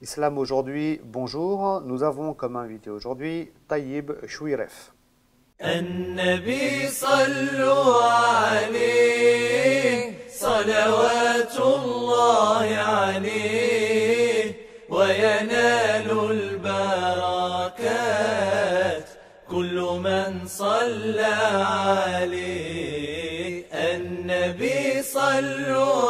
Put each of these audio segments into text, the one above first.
Islam aujourd'hui, bonjour. Nous avons comme invité aujourd'hui Tayyib Chouiref. النبي صلوا عليه صلوات الله عليه وينال البركات كل من صلى عليه النبي صلوا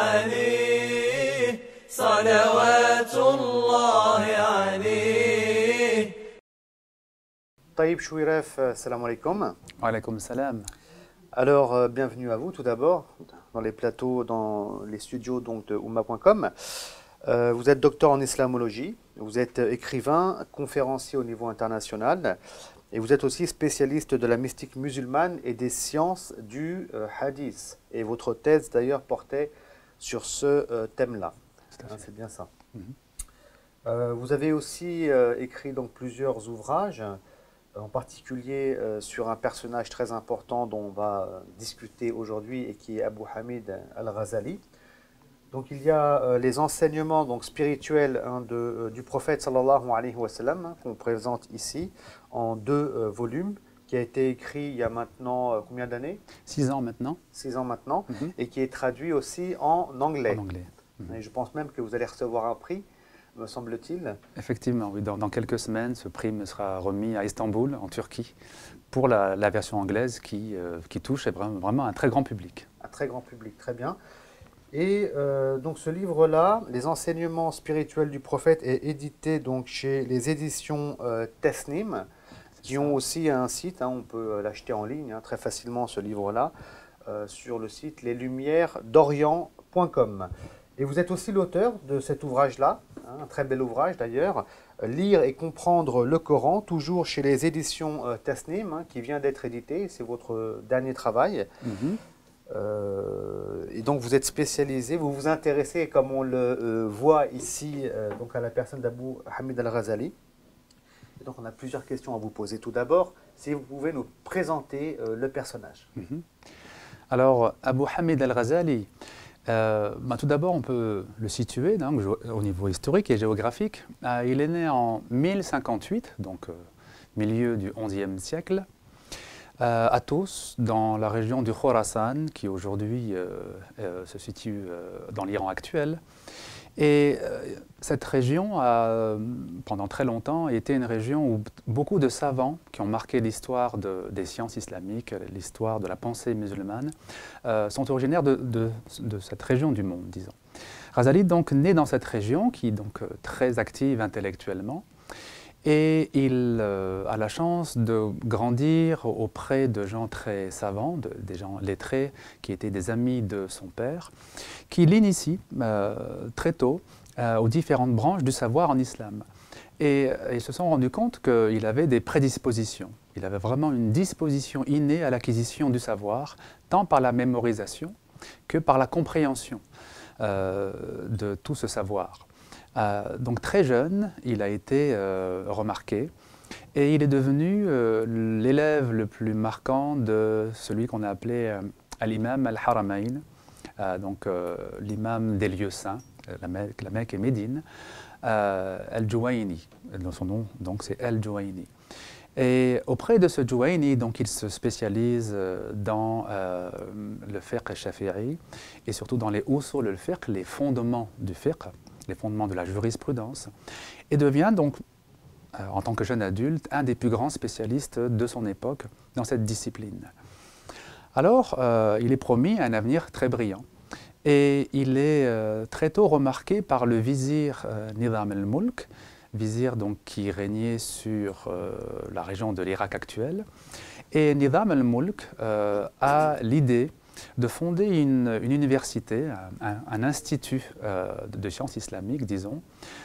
عليه صلوات الله عليه. Tayyib Chouiref, salam alaikum. Wa alaykoum salam. Alors, bienvenue à vous tout d'abord, dans les plateaux, dans les studios donc, de Oumma.com. Vous êtes docteur en islamologie, vous êtes écrivain, conférencier au niveau international, et vous êtes aussi spécialiste de la mystique musulmane et des sciences du hadith. Et votre thèse d'ailleurs portait sur ce thème-là. C'est bien ça. Vous avez aussi écrit donc plusieurs ouvrages, en particulier sur un personnage très important dont on va discuter aujourd'hui et qui est Abu Hamid al-Ghazali. Donc il y a les enseignements donc, spirituels du prophète sallallahu alayhi wa sallam qu'on présente ici en 2 volumes, qui a été écrit il y a maintenant combien d'années? 6 ans maintenant. 6 ans maintenant, et qui est traduit aussi en anglais. En anglais. Et je pense même que vous allez recevoir un prix, me semble-t-il. Effectivement, oui. Dans quelques semaines, ce prix me sera remis à Istanbul, en Turquie, pour la version anglaise qui touche vraiment un très grand public. Un très grand public, très bien. Et donc ce livre-là, Les enseignements spirituels du prophète, est édité donc chez les éditions Tesnim, qui ont aussi un site, on peut l'acheter en ligne très facilement ce livre-là, sur le site leslumièresdorient.com. Et vous êtes aussi l'auteur de cet ouvrage-là, un très bel ouvrage d'ailleurs, Lire et comprendre le Coran, toujours chez les éditions Tesnim, qui vient d'être édité, c'est votre dernier travail. Et donc vous êtes spécialisé, vous vous intéressez, comme on le voit ici, donc à la personne d'Abu Hamid al-Ghazali. Et donc on a plusieurs questions à vous poser. Tout d'abord, si vous pouvez nous présenter le personnage. Alors, Abu Hamid al-Ghazali, tout d'abord, on peut le situer donc, au niveau historique et géographique. Il est né en 1058, donc milieu du XIe siècle, à Tos, dans la région du Khorasan, qui aujourd'hui se situe dans l'Iran actuel. Et cette région a, pendant très longtemps, été une région où beaucoup de savants qui ont marqué l'histoire des sciences islamiques, l'histoire de la pensée musulmane, sont originaires de cette région du monde, disons. Ghazali, donc, né dans cette région, qui est donc très active intellectuellement, et il a la chance de grandir auprès de gens très savants, des gens lettrés, qui étaient des amis de son père, qui l'initient très tôt aux différentes branches du savoir en islam. Et ils se sont rendus compte qu'il avait des prédispositions. Il avait vraiment une disposition innée à l'acquisition du savoir, tant par la mémorisation que par la compréhension de tout ce savoir. Donc très jeune, il a été remarqué et il est devenu l'élève le plus marquant de celui qu'on a appelé l'imam al-Haramayn, donc l'imam des lieux saints, la Mecque et Médine, al-Juwayni. Son nom, donc, c'est al-Juwayni. Et auprès de ce Juwayni, donc, il se spécialise dans le fiqh shafi'i et surtout dans les usul al-fiqh, les fondements du fiqh, les fondements de la jurisprudence, et devient donc, en tant que jeune adulte, un des plus grands spécialistes de son époque dans cette discipline. Alors, il est promis un avenir très brillant, et il est très tôt remarqué par le vizir Nizam al-Mulk, vizir donc, qui régnait sur la région de l'Irak actuel, et Nizam al-Mulk a l'idée de fonder une université, un institut de sciences islamiques, disons,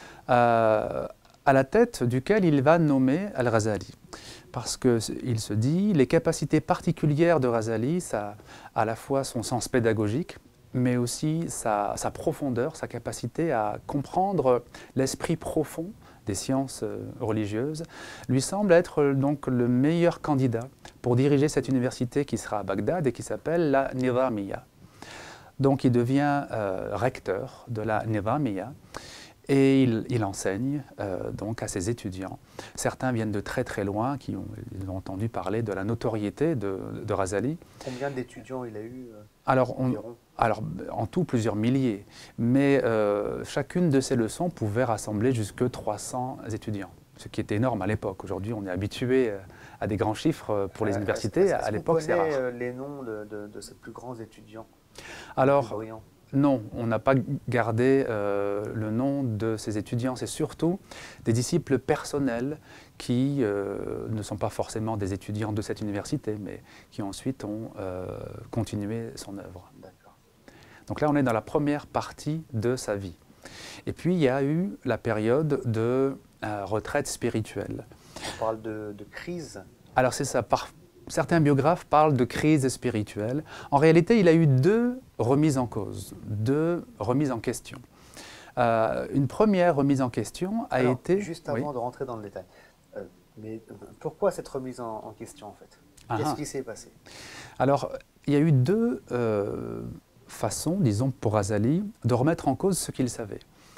à la tête duquel il va nommer al-Ghazali. Parce qu'il se dit, les capacités particulières de Ghazali, ça, à la fois son sens pédagogique, mais aussi sa profondeur, sa capacité à comprendre l'esprit profond des sciences religieuses, lui semble être donc le meilleur candidat pour diriger cette université qui sera à Bagdad et qui s'appelle la Nizamiya. Donc il devient recteur de la Nizamiya Et il enseigne donc à ses étudiants. Certains viennent de très très loin, ils ont entendu parler de la notoriété de Razali. Combien d'étudiants il a eu alors, environ? alors, en tout, plusieurs milliers. Mais chacune de ces leçons pouvait rassembler jusque 300 étudiants, ce qui était énorme à l'époque. Aujourd'hui, on est habitué à des grands chiffres pour les universités. À l'époque, c'est rare. Est-ce qu'on connaît les noms de ces plus grands étudiants? Alors, non, on n'a pas gardé le nom de ces étudiants. C'est surtout des disciples personnels qui ne sont pas forcément des étudiants de cette université, mais qui ensuite ont continué son œuvre. Donc là, on est dans la première partie de sa vie. Et puis, il y a eu la période de retraite spirituelle. On parle de crise. Alors, c'est ça. Certains biographes parlent de crise spirituelle. En réalité, il a eu deux remises en cause, deux remises en question. Une première remise en question a été... Juste avant de rentrer dans le détail, mais pourquoi cette remise en question, en fait? Qu'est-ce qui s'est passé? Alors, il y a eu deux façons, disons, pour Razali, de remettre en cause ce qu'il savait.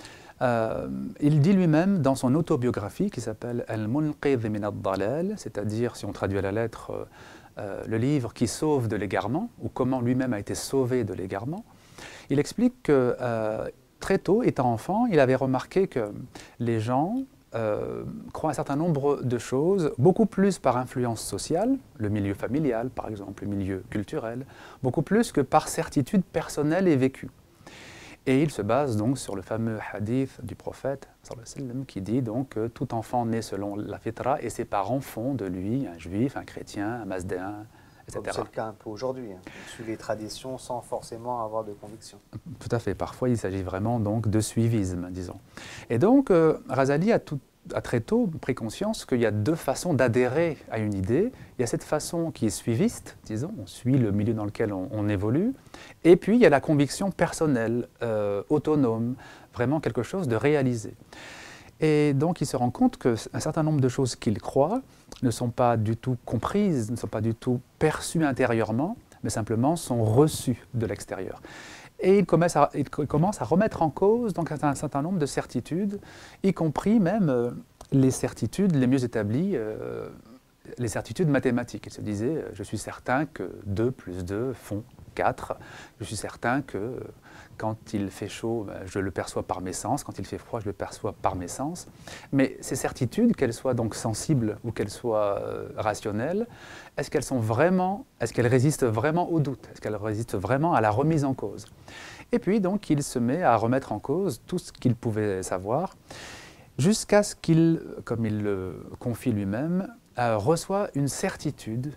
Il dit lui-même dans son autobiographie qui s'appelle Al-Munqidh min ad-Dalal, c'est-à-dire, si on traduit à la lettre, le livre qui sauve de l'égarement, ou comment lui-même a été sauvé de l'égarement, il explique que très tôt, étant enfant, il avait remarqué que les gens croient un certain nombre de choses, beaucoup plus par influence sociale, le milieu familial par exemple, le milieu culturel, beaucoup plus que par certitude personnelle et vécue. Et il se base donc sur le fameux hadith du prophète qui dit donc que tout enfant naît selon la fitra et ses parents font de lui un juif, un chrétien, un mazdéen, etc. C'est le cas un peu aujourd'hui. On suit les traditions sans forcément avoir de conviction. Tout à fait. Parfois, il s'agit vraiment donc de suivisme, disons. Et donc, Razali a très tôt pris conscience qu'il y a deux façons d'adhérer à une idée. Il y a cette façon qui est suiviste, disons, on suit le milieu dans lequel on évolue. Et puis, il y a la conviction personnelle, autonome, vraiment quelque chose de réalisé. Et donc, il se rend compte qu'un certain nombre de choses qu'il croit ne sont pas du tout comprises, ne sont pas du tout perçues intérieurement, mais simplement sont reçues de l'extérieur. Et il commence à remettre en cause donc, un certain nombre de certitudes, y compris même les certitudes les mieux établies, les certitudes mathématiques. Il se disait, je suis certain que 2 plus 2 font 4. Je suis certain que quand il fait chaud, je le perçois par mes sens. Quand il fait froid, je le perçois par mes sens. Mais ces certitudes, qu'elles soient donc sensibles ou qu'elles soient rationnelles, est-ce qu'elles résistent vraiment au doute? Est-ce qu'elles résistent vraiment à la remise en cause? Et puis donc, il se met à remettre en cause tout ce qu'il pouvait savoir, jusqu'à ce qu'il, comme il le confie lui-même, reçoit une certitude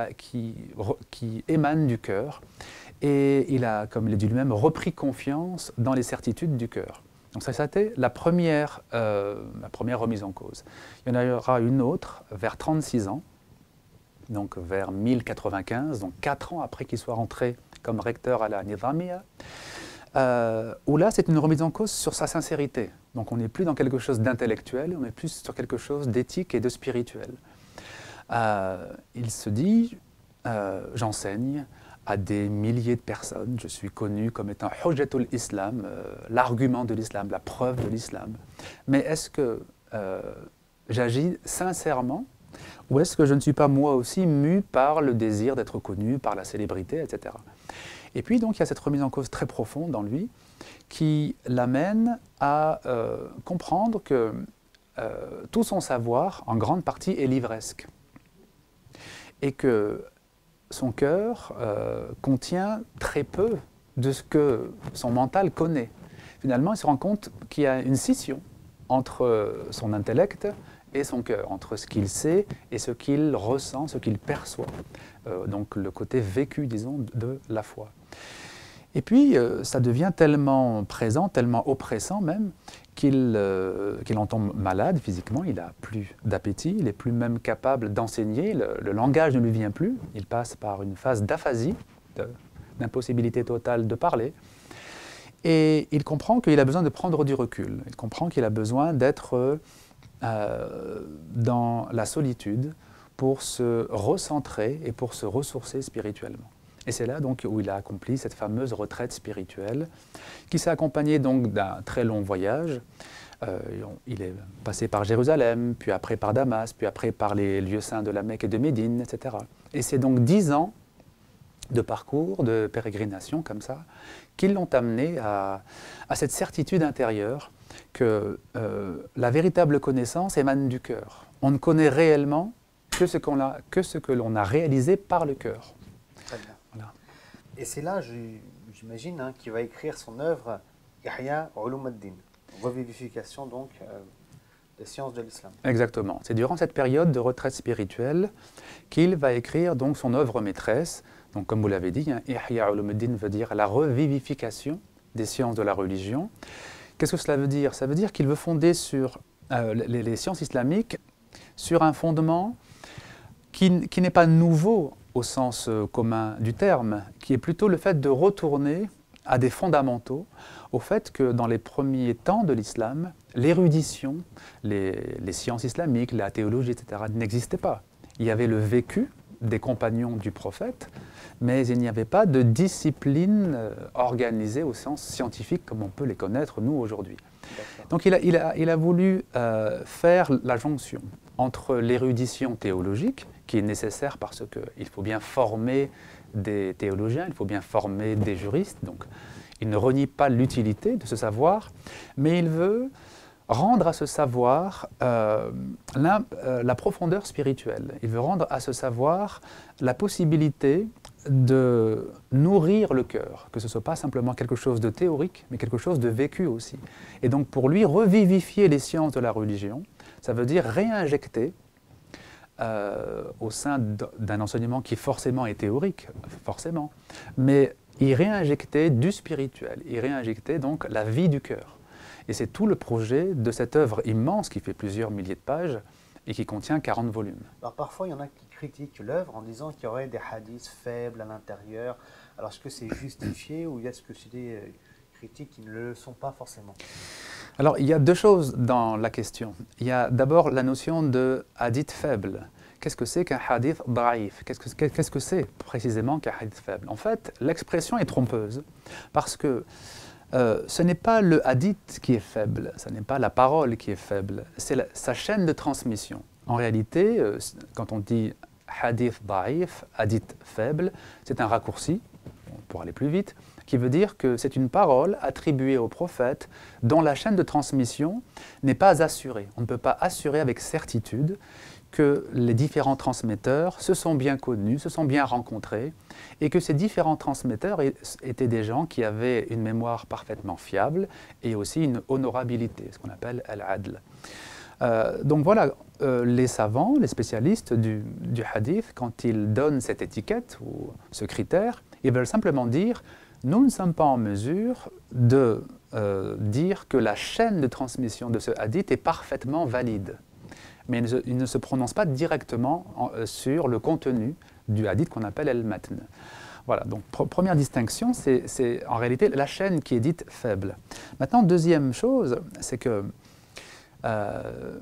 qui émane du cœur. Et il a, comme il l'a dit lui-même, repris confiance dans les certitudes du cœur. Donc ça, c'était la première remise en cause. Il y en aura une autre vers 36 ans, donc vers 1095, donc 4 ans après qu'il soit rentré comme recteur à la Nizamiya, où là, c'est une remise en cause sur sa sincérité. Donc on n'est plus dans quelque chose d'intellectuel, on est plus sur quelque chose d'éthique et de spirituel. Il se dit, j'enseigne à des milliers de personnes, je suis connu comme étant Hujjatul Islam, l'argument de l'islam, la preuve de l'islam. Mais est-ce que j'agis sincèrement ou est-ce que je ne suis pas moi aussi mu par le désir d'être connu, par la célébrité, etc. Et puis donc il y a cette remise en cause très profonde dans lui qui l'amène à comprendre que tout son savoir, en grande partie, est livresque. Et que son cœur contient très peu de ce que son mental connaît. Finalement, il se rend compte qu'il y a une scission entre son intellect et son cœur, entre ce qu'il sait et ce qu'il ressent, ce qu'il perçoit. Donc le côté vécu, disons, de la foi. Et puis, ça devient tellement présent, tellement oppressant même, qu'il en tombe malade physiquement, il n'a plus d'appétit, il n'est plus même capable d'enseigner, le langage ne lui vient plus, il passe par une phase d'aphasie, d'impossibilité totale de parler, et il comprend qu'il a besoin de prendre du recul, il comprend qu'il a besoin d'être dans la solitude pour se recentrer et pour se ressourcer spirituellement. Et c'est là donc où il a accompli cette fameuse retraite spirituelle qui s'est accompagnée donc d'un très long voyage Il est passé par Jérusalem, puis après par Damas, puis après par les lieux saints de la Mecque et de Médine, etc. Et c'est donc 10 ans de parcours, de pérégrination comme ça, qui l'ont amené à cette certitude intérieure que la véritable connaissance émane du cœur. On ne connaît réellement que ce que l'on a réalisé par le cœur. Très bien. Voilà. Et c'est là, j'imagine, hein, qu'il va écrire son œuvre Ihya Ulum ad-Din, revivification donc des sciences de l'islam. Exactement. C'est durant cette période de retraite spirituelle qu'il va écrire donc son œuvre maîtresse. Donc, comme vous l'avez dit, hein, Ihya Ulum ad-Din veut dire la revivification des sciences de la religion. Qu'est-ce que cela veut dire? Ça veut dire qu'il veut fonder sur les sciences islamiques sur un fondement qui n'est pas nouveau au sens commun du terme, qui est plutôt le fait de retourner à des fondamentaux, au fait que dans les premiers temps de l'islam, l'érudition, les sciences islamiques, la théologie, etc., n'existaient pas. Il y avait le vécu des compagnons du prophète, mais il n'y avait pas de discipline organisée au sens scientifique comme on peut les connaître nous aujourd'hui. Donc il a voulu faire la jonction entre l'érudition théologique, qui est nécessaire parce qu'il faut bien former des théologiens, il faut bien former des juristes, donc il ne renie pas l'utilité de ce savoir, mais il veut rendre à ce savoir la profondeur spirituelle. Il veut rendre à ce savoir la possibilité de nourrir le cœur, que ce ne soit pas simplement quelque chose de théorique, mais quelque chose de vécu aussi. Et donc pour lui, revivifier les sciences de la religion, ça veut dire réinjecter au sein d'un enseignement qui forcément est théorique, forcément, mais y réinjecter du spirituel, y réinjecter donc la vie du cœur. Et c'est tout le projet de cette œuvre immense qui fait plusieurs milliers de pages et qui contient 40 volumes. Alors parfois, il y en a qui critiquent l'œuvre en disant qu'il y aurait des hadiths faibles à l'intérieur. Alors est-ce que c'est justifié ou est-ce que c'est des critiques qui ne le sont pas forcément? Alors il y a deux choses dans la question. Il y a d'abord la notion de hadith faible. Qu'est-ce que c'est qu'un hadith da'if? Qu'est-ce que c'est précisément qu'un hadith faible? En fait, l'expression est trompeuse parce que ce n'est pas le hadith qui est faible, ce n'est pas la parole qui est faible, c'est sa chaîne de transmission. En réalité, quand on dit hadith da'if, hadith faible, c'est un raccourci, pour aller plus vite, qui veut dire que c'est une parole attribuée au prophète dont la chaîne de transmission n'est pas assurée. On ne peut pas assurer avec certitude que les différents transmetteurs se sont bien connus, se sont bien rencontrés, et que ces différents transmetteurs étaient des gens qui avaient une mémoire parfaitement fiable et aussi une honorabilité, ce qu'on appelle al-adl. Donc voilà, les savants, les spécialistes du hadith, quand ils donnent cette étiquette ou ce critère, ils veulent simplement dire « nous ne sommes pas en mesure de dire que la chaîne de transmission de ce hadith est parfaitement valide ». Mais il ne se prononce pas directement sur le contenu du hadith qu'on appelle al-matn. Voilà, donc première distinction, c'est en réalité la chaîne qui est dite faible. Maintenant, deuxième chose, c'est que un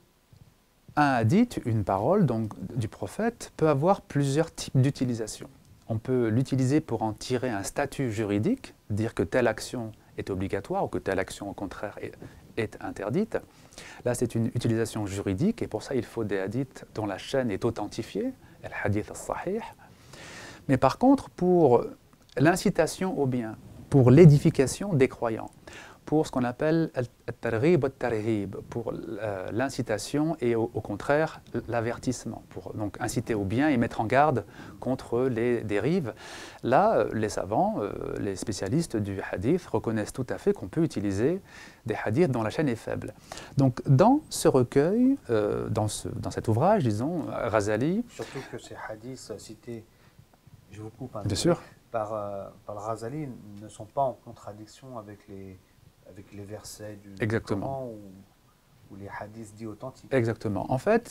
hadith, une parole donc, du prophète, peut avoir plusieurs types d'utilisation. On peut l'utiliser pour en tirer un statut juridique, dire que telle action est obligatoire ou que telle action, au contraire, est interdite. Là, c'est une utilisation juridique et pour ça, il faut des hadiths dont la chaîne est authentifiée, le hadith al-sahih. Mais par contre, pour l'incitation au bien, pour l'édification des croyants, pour ce qu'on appelle al-targhib al-tarhib, pour l'incitation et au contraire l'avertissement, pour donc inciter au bien et mettre en garde contre les dérives. Là, les savants, les spécialistes du hadith reconnaissent tout à fait qu'on peut utiliser des hadiths dont la chaîne est faible. Donc dans ce recueil, dans cet ouvrage, disons, Ghazali... Surtout que ces hadiths cités, je vous coupe, bien sûr, par le Ghazali ne sont pas en contradiction avec les versets du Coran ou les hadiths dits authentiques. Exactement. En fait,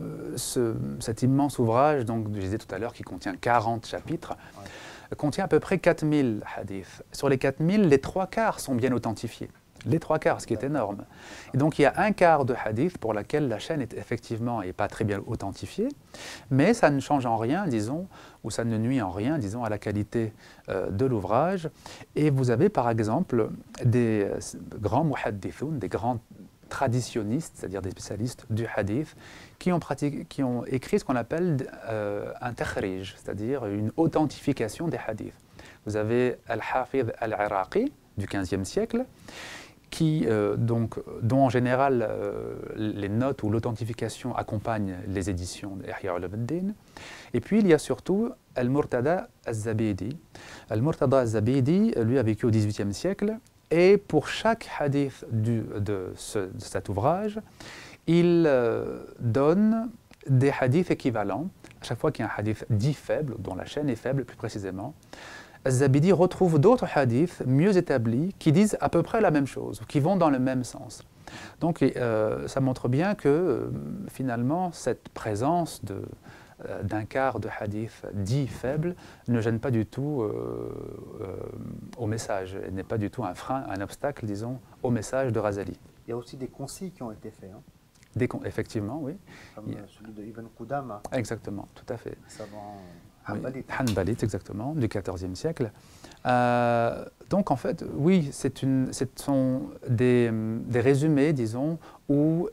cet immense ouvrage, donc, je disais tout à l'heure, qui contient 40 chapitres, contient à peu près 4000 hadiths. Sur les 4000, les 3/4 sont bien authentifiés. Les 3/4, ce qui est énorme. Et donc il y a 1/4 de hadith pour laquelle la chaîne est effectivement pas très bien authentifiée, mais ça ne change en rien, disons, ou ça ne nuit en rien, disons, à la qualité de l'ouvrage. Et vous avez par exemple des grands muhaddithoun, des grands traditionnistes, c'est-à-dire des spécialistes du hadith, qui ont écrit ce qu'on appelle un takhrij, c'est-à-dire une authentification des hadiths. Vous avez Al-Hafidh Al-Iraqi du XVe siècle, dont en général les notes ou l'authentification accompagnent les éditions d'Ihya Ulumuddin. Et puis il y a surtout Al-Murtada Al-Zabidi. Al-Murtada Al-Zabidi, lui, a vécu au XVIIIe siècle, et pour chaque hadith de cet ouvrage, il donne des hadiths équivalents. À chaque fois qu'il y a un hadith dit faible, dont la chaîne est faible plus précisément, Al-Zabidi retrouve d'autres hadiths mieux établis qui disent à peu près la même chose, qui vont dans le même sens. Donc ça montre bien que finalement cette présence d'un quart de hadith dit faible ne gêne pas du tout au message, n'est pas du tout un frein, un obstacle, disons, au message de Razali. Il y a aussi des concis qui ont été faits. Hein. Effectivement, oui. Comme celui de Ibn Qudama. Exactement, tout à fait. Savant hanbalite. Oui, hanbalite, exactement, du XIVe siècle. Donc en fait, oui, ce sont des résumés, disons, où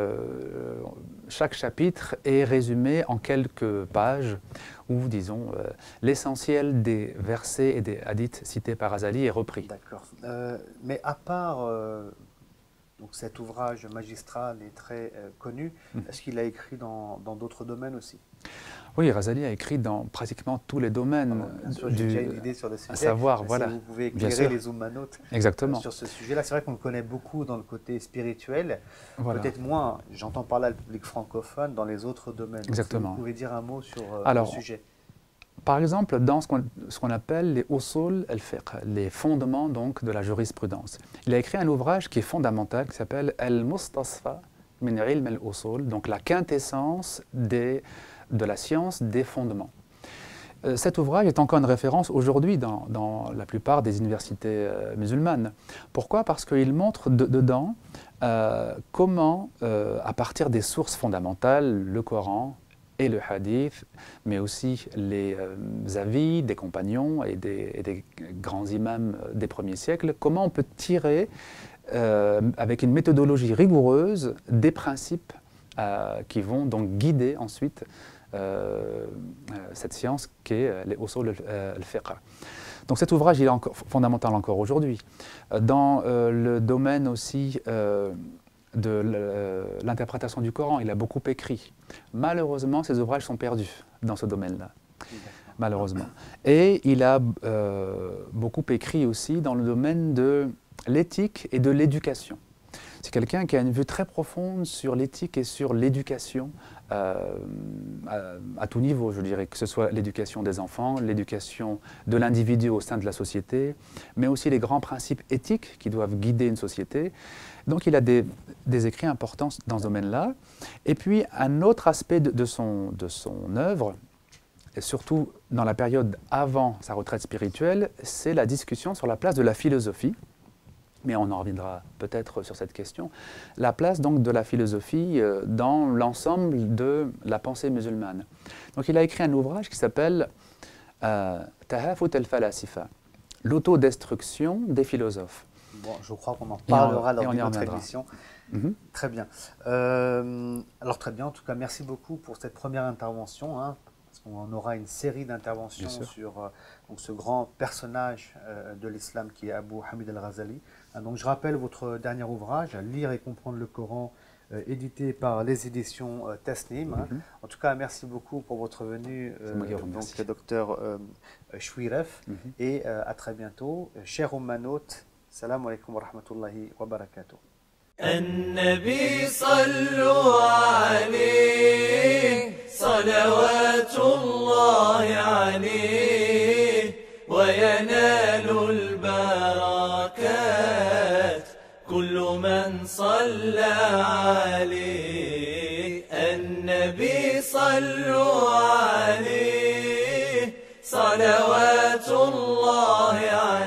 chaque chapitre est résumé en quelques pages, où, disons, l'essentiel des versets et des hadiths cités par Razali est repris. D'accord. Mais à part donc cet ouvrage magistral et très connu, est-ce qu'il a écrit dans d'autres domaines aussi? Oui, Razali a écrit dans pratiquement tous les domaines. Alors, bien sûr, j'ai déjà une idée sur le sujet. À savoir, voilà. Si vous pouvez éclairer les ummanotes sur ce sujet-là. C'est vrai qu'on le connaît beaucoup dans le côté spirituel. Voilà. Peut-être moins, j'entends par là le public francophone, dans les autres domaines. Exactement. Vous pouvez dire un mot sur le sujet? Par exemple, dans ce qu'on appelle les usul al-fiqh, les fondements donc, de la jurisprudence. Il a écrit un ouvrage qui est fondamental, qui s'appelle Al-Mustasfa min ilm al-usul, donc la quintessence de la science des fondements. Cet ouvrage est encore une référence aujourd'hui dans la plupart des universités musulmanes. Pourquoi? Parce qu'il montre dedans comment, à partir des sources fondamentales, le Coran et le hadith, mais aussi les avis des compagnons et des grands imams des premiers siècles, comment on peut tirer, avec une méthodologie rigoureuse, des principes qui vont donc guider ensuite cette science qu'est les usul al-fiqh. Donc cet ouvrage il est encore fondamental encore aujourd'hui. Dans le domaine aussi de l'interprétation du Coran, il a beaucoup écrit. Malheureusement, ses ouvrages sont perdus dans ce domaine-là. Malheureusement. Et il a beaucoup écrit aussi dans le domaine de l'éthique et de l'éducation. C'est quelqu'un qui a une vue très profonde sur l'éthique et sur l'éducation à tout niveau, je dirais, que ce soit l'éducation des enfants, l'éducation de l'individu au sein de la société, mais aussi les grands principes éthiques qui doivent guider une société. Donc il a des écrits importants dans ce domaine-là. Et puis un autre aspect de son œuvre, et surtout dans la période avant sa retraite spirituelle, c'est la discussion sur la place de la philosophie. Mais on en reviendra peut-être sur cette question. La place donc de la philosophie dans l'ensemble de la pensée musulmane. Donc il a écrit un ouvrage qui s'appelle Tahafut al-Falasifa, l'autodestruction des philosophes. Bon, je crois qu'on en parlera lors de notre émission. Très bien. Alors très bien, en tout cas merci beaucoup pour cette première intervention. Parce qu'on aura une série d'interventions sur donc ce grand personnage de l'islam qui est Abu Hamid al-Ghazali. Donc je rappelle votre dernier ouvrage, Lire et comprendre le Coran, édité par les éditions Tasnim. En tout cas, merci beaucoup pour votre venue, donc docteur Chouiref, et à très bientôt. Cher Oumanote, salam alaikum wa rahmatullahi wa barakatuh. النبي صلوا عليه صلوات الله عليه وينال البركات كل من صلى عليه النبي صلوا عليه صلوات الله عليه